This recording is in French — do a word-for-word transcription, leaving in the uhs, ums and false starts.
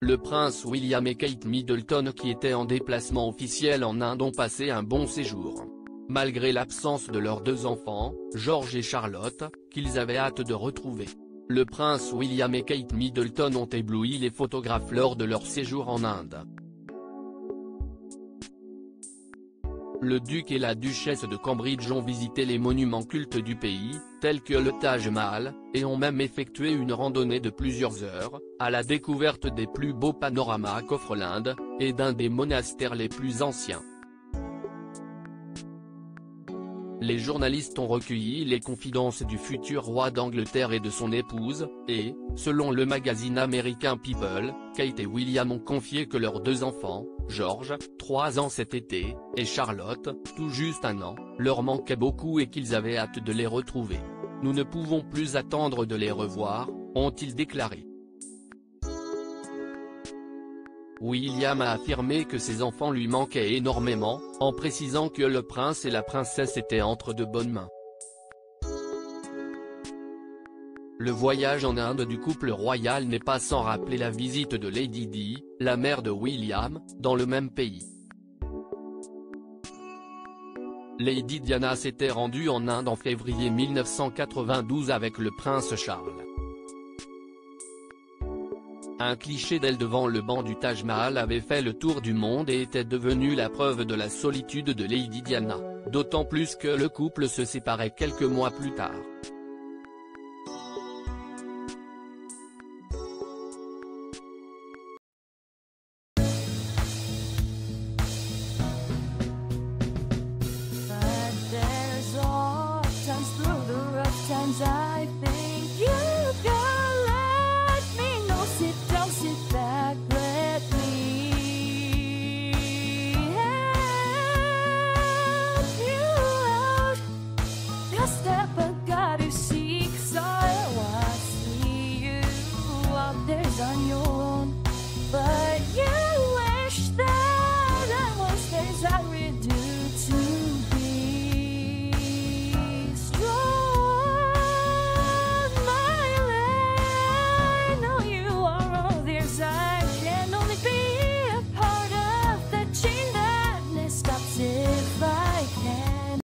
Le prince William et Kate Middleton qui étaient en déplacement officiel en Inde ont passé un bon séjour. Malgré l'absence de leurs deux enfants, George et Charlotte, qu'ils avaient hâte de retrouver. Le prince William et Kate Middleton ont ébloui les photographes lors de leur séjour en Inde. Le duc et la duchesse de Cambridge ont visité les monuments cultes du pays, tels que le Taj Mahal, et ont même effectué une randonnée de plusieurs heures, à la découverte des plus beaux panoramas qu'offre l'Inde, et d'un des monastères les plus anciens. Les journalistes ont recueilli les confidences du futur roi d'Angleterre et de son épouse, et, selon le magazine américain People, Kate et William ont confié que leurs deux enfants, George, trois ans cet été, et Charlotte, tout juste un an, leur manquaient beaucoup et qu'ils avaient hâte de les retrouver. « Nous ne pouvons plus attendre de les revoir », ont-ils déclaré. William a affirmé que ses enfants lui manquaient énormément, en précisant que le prince et la princesse étaient entre de bonnes mains. Le voyage en Inde du couple royal n'est pas sans rappeler la visite de Lady Di, la mère de William, dans le même pays. Lady Diana s'était rendue en Inde en février mille neuf cent quatre-vingt-douze avec le prince Charles. Un cliché d'elle devant le banc du Taj Mahal avait fait le tour du monde et était devenu la preuve de la solitude de Lady Diana, d'autant plus que le couple se séparait quelques mois plus tard. On your